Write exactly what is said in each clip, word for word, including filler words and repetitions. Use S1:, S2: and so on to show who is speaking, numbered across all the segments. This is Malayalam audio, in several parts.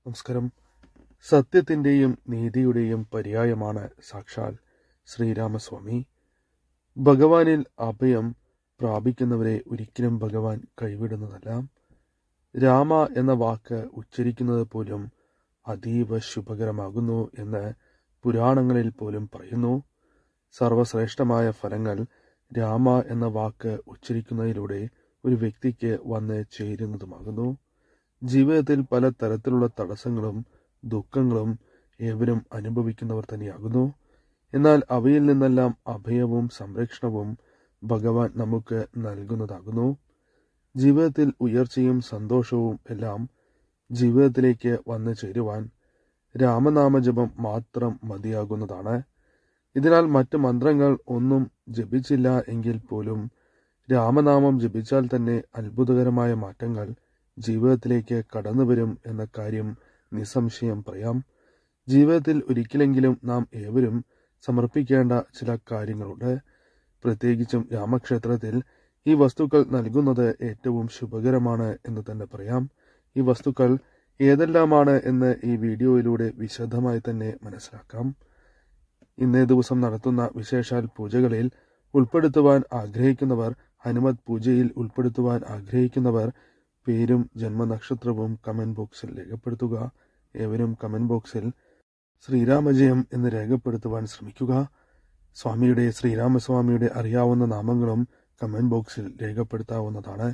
S1: നമസ്കാരം. സത്യത്തിൻ്റെയും നീതിയുടെയും പര്യായമാണ് സാക്ഷാൽ ശ്രീരാമസ്വാമി. ഭഗവാനിൽ അഭയം പ്രാപിക്കുന്നവരെ ഒരിക്കലും ഭഗവാൻ കൈവിടുന്നതല്ല. രാമ എന്ന വാക്ക് ഉച്ചരിക്കുന്നത് പോലും അതീവ ശുഭകരമാകുന്നു എന്ന് പുരാണങ്ങളിൽ പോലും പറയുന്നു. സർവശ്രേഷ്ഠമായ ഫലങ്ങൾ രാമ എന്ന വാക്ക് ഉച്ചരിക്കുന്നതിലൂടെ ഒരു വ്യക്തിക്ക് വന്ന് ചേരുന്നതുമാകുന്നു. ജീവിതത്തിൽ പല തരത്തിലുള്ള തടസ്സങ്ങളും ദുഃഖങ്ങളും ഏവരും അനുഭവിക്കുന്നവർ തന്നെയാകുന്നു. എന്നാൽ അവയിൽ നിന്നെല്ലാം അഭയവും സംരക്ഷണവും ഭഗവാൻ നമുക്ക് നൽകുന്നതാകുന്നു. ജീവിതത്തിൽ ഉയർച്ചയും സന്തോഷവും എല്ലാം ജീവിതത്തിലേക്ക് വന്നു ചേരുവാൻ രാമനാമജപം മാത്രം മതിയാകുന്നതാണ്. ഇതിനാൽ മറ്റ് മന്ത്രങ്ങൾ ഒന്നും ജപിച്ചില്ല എങ്കിൽ പോലും രാമനാമം ജപിച്ചാൽ തന്നെ അത്ഭുതകരമായ മാറ്റങ്ങൾ ജീവിതത്തിലേക്ക് കടന്നു വരും എന്ന കാര്യം നിസ്സംശയം പറയാം. ജീവിതത്തിൽ ഒരിക്കലെങ്കിലും നാം ഏവരും സമർപ്പിക്കേണ്ട ചില കാര്യങ്ങളുണ്ട്. പ്രത്യേകിച്ചും രാമക്ഷേത്രത്തിൽ ഈ വസ്തുക്കൾ നൽകുന്നത് ഏറ്റവും ശുഭകരമാണ് എന്ന് തന്നെ പറയാം. ഈ വസ്തുക്കൾ ഏതെല്ലാമാണ് എന്ന് ഈ വീഡിയോയിലൂടെ വിശദമായി തന്നെ മനസ്സിലാക്കാം. ഇന്നേ ദിവസം നടത്തുന്ന വിശേഷാൽ പൂജകളിൽ ഉൾപ്പെടുത്തുവാൻ ആഗ്രഹിക്കുന്നവർ, ഹനുമത് പൂജയിൽ ഉൾപ്പെടുത്തുവാൻ ആഗ്രഹിക്കുന്നവർ പേരും ജന്മനക്ഷത്രവും കമന്റ് ബോക്സിൽ രേഖപ്പെടുത്തുക. ഏവരും കമന്റ് ബോക്സിൽ ശ്രീരാമജയം എന്ന് രേഖപ്പെടുത്തുവാൻ ശ്രമിക്കുക. സ്വാമിയുടെ ശ്രീരാമസ്വാമിയുടെ അറിയാവുന്ന നാമങ്ങളും കമന്റ് ബോക്സിൽ രേഖപ്പെടുത്താവുന്നതാണ്.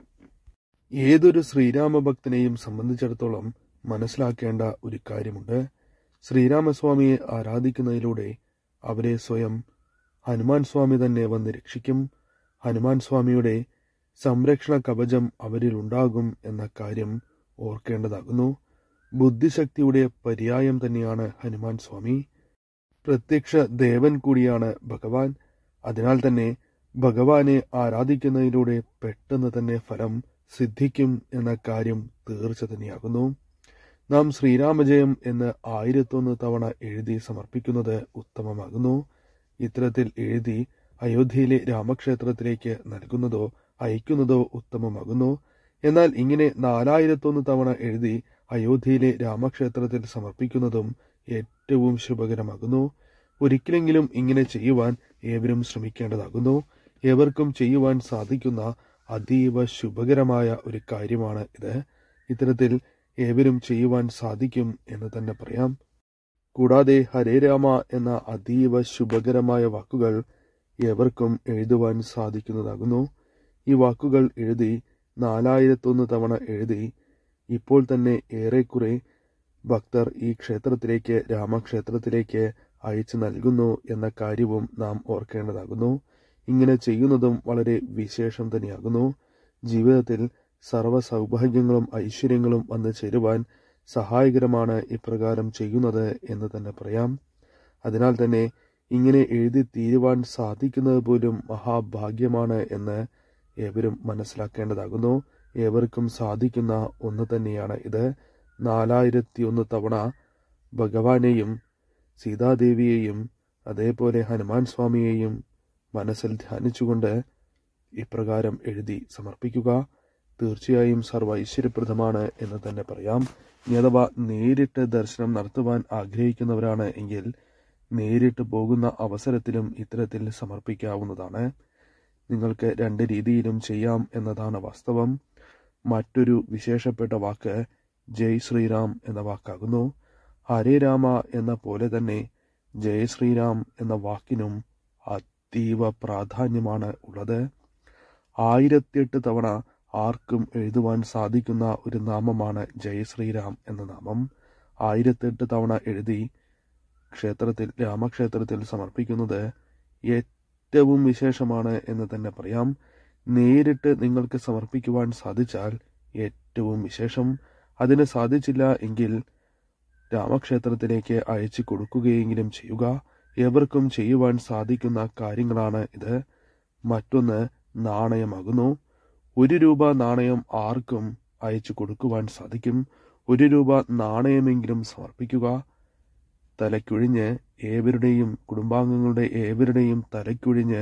S1: ഏതൊരു ശ്രീരാമഭക്തനെയും സംബന്ധിച്ചിടത്തോളം മനസ്സിലാക്കേണ്ട ഒരു കാര്യമുണ്ട്. ശ്രീരാമസ്വാമിയെ ആരാധിക്കുന്നതിലൂടെ അവരെ സ്വയം ഹനുമാൻ സ്വാമി തന്നെ വന്ന് രക്ഷിക്കും. ഹനുമാൻ സ്വാമിയുടെ സംരക്ഷണ കവചം അവരിൽ ഉണ്ടാകും എന്ന കാര്യം ഓർക്കേണ്ടതാകുന്നു. ബുദ്ധിശക്തിയുടെ പര്യായം തന്നെയാണ് ഹനുമാൻ സ്വാമി. പ്രത്യക്ഷ ദേവൻ കൂടിയാണ് ഭഗവാൻ. അതിനാൽ തന്നെ ഭഗവാനെ ആരാധിക്കുന്നതിലൂടെ പെട്ടെന്ന് തന്നെ ഫലം സിദ്ധിക്കും എന്ന കാര്യം തീർച്ച തന്നെയാകുന്നു. നാം ശ്രീരാമജയം എന്ന് ആയിരത്തൊന്ന് തവണ എഴുതി സമർപ്പിക്കുന്നത് ഉത്തമമാകുന്നു. ഇത്തരത്തിൽ എഴുതി അയോധ്യയിലെ രാമക്ഷേത്രത്തിലേക്ക് നൽകുന്നതോ അയക്കുന്നതോ ഉത്തമമാകുന്നു. എന്നാൽ ഇങ്ങനെ നാലായിരത്തൊന്ന് തവണ എഴുതി അയോധ്യയിലെ രാമക്ഷേത്രത്തിൽ സമർപ്പിക്കുന്നതും ഏറ്റവും ശുഭകരമാകുന്നു. ഒരിക്കലെങ്കിലും ഇങ്ങനെ ചെയ്യുവാൻ ഏവരും ശ്രമിക്കേണ്ടതാകുന്നു. ഏവർക്കും ചെയ്യുവാൻ സാധിക്കുന്ന അതീവ ശുഭകരമായ ഒരു കാര്യമാണ് ഇത്. ഇത്തരത്തിൽ ഏവരും ചെയ്യുവാൻ സാധിക്കും എന്ന് തന്നെ പറയാം. കൂടാതെ ഹരേ രാമ എന്ന അതീവ ശുഭകരമായ വാക്കുകൾ ഏവർക്കും എഴുതുവാൻ സാധിക്കുന്നതാകുന്നു. ഈ വാക്കുകൾ എഴുതി നാലായിരത്തൊന്ന് തവണ എഴുതി ഇപ്പോൾ തന്നെ ഏറെക്കുറെ ഭക്തർ ഈ ക്ഷേത്രത്തിലേക്ക് രാമക്ഷേത്രത്തിലേക്ക് അയച്ചു നൽകുന്നു എന്ന കാര്യവും നാം ഓർക്കേണ്ടതാകുന്നു. ഇങ്ങനെ ചെയ്യുന്നതും വളരെ വിശേഷം തന്നെയാകുന്നു. ജീവിതത്തിൽ സർവ്വ സൗഭാഗ്യങ്ങളും ഐശ്വര്യങ്ങളും വന്നു ചേരുവാൻ സഹായകരമാണ് ഇപ്രകാരം ചെയ്യുന്നത് എന്ന് തന്നെ പറയാം. അതിനാൽ തന്നെ ഇങ്ങനെ എഴുതി തീരുവാൻ സാധിക്കുന്നത് പോലും മഹാഭാഗ്യമാണ് എന്ന് ഏവരും മനസ്സിലാക്കേണ്ടതാകുന്നു. ഏവർക്കും സാധിക്കുന്ന ഒന്ന് തന്നെയാണ് ഇത്. നാലായിരത്തി ഒന്ന് തവണ ഭഗവാനെയും സീതാദേവിയെയും അതേപോലെ ഹനുമാൻ സ്വാമിയെയും മനസ്സിൽ ധ്യാനിച്ചുകൊണ്ട് ഇപ്രകാരം എഴുതി സമർപ്പിക്കുക. തീർച്ചയായും സർവ്വ ഐശ്വര്യപ്രദമാണ് എന്ന് തന്നെ പറയാം. ഇനി അഥവാ നേരിട്ട് ദർശനം നടത്തുവാൻ ആഗ്രഹിക്കുന്നവരാണ് എങ്കിൽ നേരിട്ട് പോകുന്ന അവസരത്തിലും ഇത്തരത്തിൽ സമർപ്പിക്കാവുന്നതാണ്. നിങ്ങൾക്ക് രണ്ട് രീതിയിലും ചെയ്യാം എന്നതാണ് വാസ്തവം. മറ്റൊരു വിശേഷപ്പെട്ട വാക്ക് ജയ് ശ്രീറാം എന്ന വാക്കാകുന്നു. ഹരേ രാമ എന്ന പോലെ തന്നെ ജയ് ശ്രീറാം എന്ന വാക്കിനും അതീവ പ്രാധാന്യമാണ് ഉള്ളത്. ആയിരത്തിയെട്ട് തവണ ആർക്കും എഴുതുവാൻ സാധിക്കുന്ന ഒരു നാമമാണ് ജയ് ശ്രീറാം എന്ന നാമം. ആയിരത്തെട്ട് തവണ എഴുതി ക്ഷേത്രത്തിൽ രാമക്ഷേത്രത്തിൽ സമർപ്പിക്കുന്നത് ഏറ്റവും വിശേഷമാണ് എന്ന് തന്നെ പറയാം. നേരിട്ട് നിങ്ങൾക്ക് സമർപ്പിക്കുവാൻ സാധിച്ചാൽ ഏറ്റവും വിശേഷം. അതിന് സാധിച്ചില്ല എങ്കിൽ രാമക്ഷേത്രത്തിലേക്ക് അയച്ചു കൊടുക്കുകയെങ്കിലും ചെയ്യുക. ഏവർക്കും ചെയ്യുവാൻ സാധിക്കുന്ന കാര്യങ്ങളാണ് ഇത്. മറ്റൊന്ന് നാണയമാകുന്നു. ഒരു രൂപ നാണയം ആർക്കും അയച്ചു കൊടുക്കുവാൻ സാധിക്കും. ഒരു രൂപ നാണയമെങ്കിലും സമർപ്പിക്കുക. തലയ്ക്കൊഴിഞ്ഞ് ഏവരുടെയും കുടുംബാംഗങ്ങളുടെ ഏവരുടെയും തലയ്ക്കൊഴിഞ്ഞ്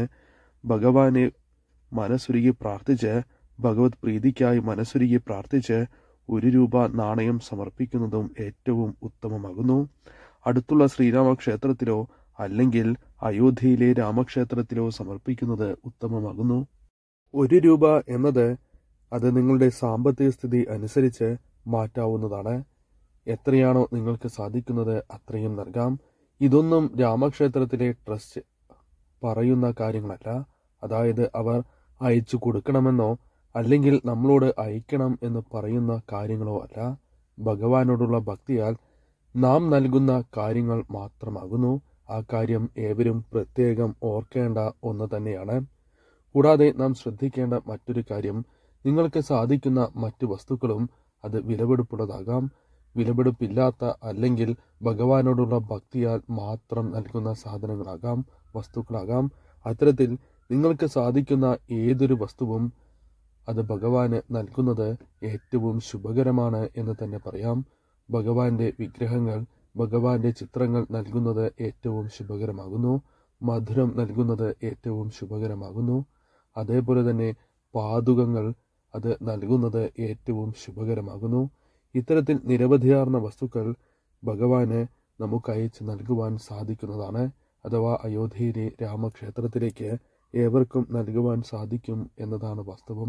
S1: ഭഗവാനെ മനസ്സുരുകി പ്രാർത്ഥിച്ച് ഭഗവത് പ്രീതിക്കായി മനസ്സുരുകി പ്രാർത്ഥിച്ച് ഒരു രൂപ നാണയം സമർപ്പിക്കുന്നതും ഏറ്റവും ഉത്തമമാകുന്നു. അടുത്തുള്ള ശ്രീരാമക്ഷേത്രത്തിലോ അല്ലെങ്കിൽ അയോധ്യയിലെ രാമക്ഷേത്രത്തിലോ സമർപ്പിക്കുന്നത് ഉത്തമമാകുന്നു. ഒരു രൂപ എന്നത് അത് നിങ്ങളുടെ സാമ്പത്തിക സ്ഥിതി അനുസരിച്ച് മാറ്റാവുന്നതാണ്. എത്രയാണോ നിങ്ങൾക്ക് സാധിക്കുന്നത് അത്രയും നൽകാം. ഇതൊന്നും രാമക്ഷേത്രത്തിലെ ട്രസ്റ്റ് പറയുന്ന കാര്യങ്ങളല്ല. അതായത് അവർ അയച്ചു കൊടുക്കണമെന്നോ അല്ലെങ്കിൽ നമ്മളോട് അയക്കണം എന്ന് പറയുന്ന കാര്യങ്ങളോ അല്ല. ഭഗവാനോടുള്ള ഭക്തിയാൽ നാം നൽകുന്ന കാര്യങ്ങൾ മാത്രമാകുന്നു. ആ കാര്യം ഏവരും പ്രത്യേകം ഓർക്കേണ്ട ഒന്ന് തന്നെയാണ്. കൂടാതെ നാം ശ്രദ്ധിക്കേണ്ട മറ്റൊരു കാര്യം, നിങ്ങൾക്ക് സാധിക്കുന്ന മറ്റു വസ്തുക്കളും അത് വിലപിടിപ്പുള്ളതാകാം. വിലപിടിപ്പില്ലാത്ത അല്ലെങ്കിൽ ഭഗവാനോടുള്ള ഭക്തിയാൽ മാത്രം നൽകുന്ന സാധനങ്ങളാകാം, വസ്തുക്കളാകാം. അത്തരത്തിൽ നിങ്ങൾക്ക് സാധിക്കുന്ന ഏതൊരു വസ്തുവും അത് ഭഗവാന് നൽകുന്നത് ഏറ്റവും ശുഭകരമാണ് എന്ന് തന്നെ പറയാം. ഭഗവാന്റെ വിഗ്രഹങ്ങൾ, ഭഗവാന്റെ ചിത്രങ്ങൾ നൽകുന്നത് ഏറ്റവും ശുഭകരമാകുന്നു. മധുരം നൽകുന്നത് ഏറ്റവും ശുഭകരമാകുന്നു. അതേപോലെ തന്നെ പാദുകങ്ങൾ അത് നൽകുന്നത് ഏറ്റവും ശുഭകരമാകുന്നു. ഇത്തരത്തിൽ നിരവധിയാർന്ന വസ്തുക്കൾ ഭഗവാന് നമുക്ക് അയച്ച് നൽകുവാൻ സാധിക്കുന്നതാണ്. അഥവാ അയോധ്യയിലെ രാമക്ഷേത്രത്തിലേക്ക് ഏവർക്കും നൽകുവാൻ സാധിക്കും എന്നതാണ് വാസ്തവം.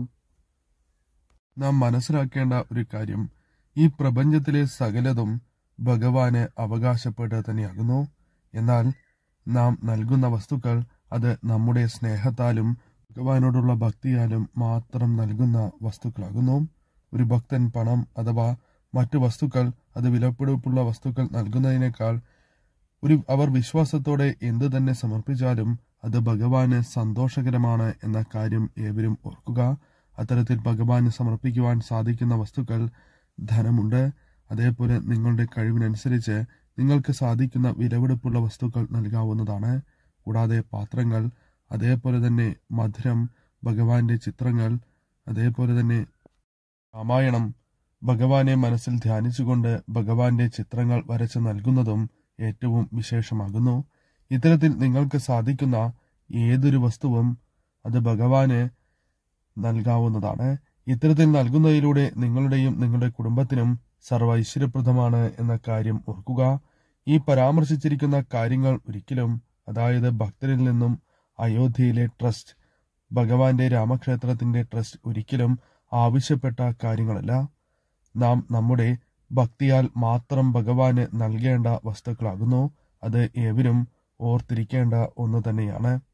S1: നാം മനസ്സിലാക്കേണ്ട ഒരു കാര്യം, ഈ പ്രപഞ്ചത്തിലെ സകലതും ഭഗവാന് അവകാശപ്പെട്ടത് തന്നെയാകുന്നു. എന്നാൽ നാം നൽകുന്ന വസ്തുക്കൾ അത് നമ്മുടെ സ്നേഹത്താലും ഭഗവാനോടുള്ള ഭക്തിയാലും മാത്രം നൽകുന്ന വസ്തുക്കളാകുന്നു. ഒരു ഭക്തൻ പണം അഥവാ മറ്റു വസ്തുക്കൾ, അത് വിലപിടിപ്പുള്ള വസ്തുക്കൾ നൽകുന്നതിനേക്കാൾ ഒരു അവർ വിശ്വാസത്തോടെ എന്തു തന്നെ സമർപ്പിച്ചാലും അത് ഭഗവാന് സന്തോഷകരമാണ് എന്ന കാര്യം ഏവരും ഓർക്കുക. അത്തരത്തിൽ ഭഗവാന് സമർപ്പിക്കുവാൻ സാധിക്കുന്ന വസ്തുക്കൾ ധനമുണ്ട്. അതേപോലെ നിങ്ങളുടെ കഴിവിനനുസരിച്ച് നിങ്ങൾക്ക് സാധിക്കുന്ന വിലപിടിപ്പുള്ള വസ്തുക്കൾ നൽകാവുന്നതാണ്. കൂടാതെ പാത്രങ്ങൾ, അതേപോലെ തന്നെ മധുരം, ഭഗവാന്റെ ചിത്രങ്ങൾ, അതേപോലെ തന്നെ രാമായണം, ഭഗവാനെ മനസ്സിൽ ധ്യാനിച്ചുകൊണ്ട് ഭഗവാന്റെ ചിത്രങ്ങൾ വരച്ച് നൽകുന്നതും ഏറ്റവും വിശേഷമാകുന്നു. ഇത്തരത്തിൽ നിങ്ങൾക്ക് സാധിക്കുന്ന ഏതൊരു വസ്തുവും അത് ഭഗവാന് നൽകാവുന്നതാണ്. ഇത്തരത്തിൽ നൽകുന്നതിലൂടെ നിങ്ങളുടെയും നിങ്ങളുടെ കുടുംബത്തിനും സർവ്വ ഐശ്വര്യപ്രദമാണ് എന്ന കാര്യം ഓർക്കുക. ഈ പരാമർശിച്ചിരിക്കുന്ന കാര്യങ്ങൾ ഒരിക്കലും, അതായത് ഭക്തരിൽ നിന്നും അയോധ്യയിലെ ട്രസ്റ്റ്, ഭഗവാന്റെ രാമക്ഷേത്രത്തിന്റെ ട്രസ്റ്റ് ഒരിക്കലും ആവശ്യപ്പെട്ട കാര്യങ്ങളല്ല. നാം നമ്മുടെ ഭക്തിയാൽ മാത്രം ഭഗവാന് നൽകേണ്ട വസ്തുക്കളാകുന്നു. അത് ഏവരും ഓർത്തിരിക്കേണ്ട ഒന്ന് തന്നെയാണ്.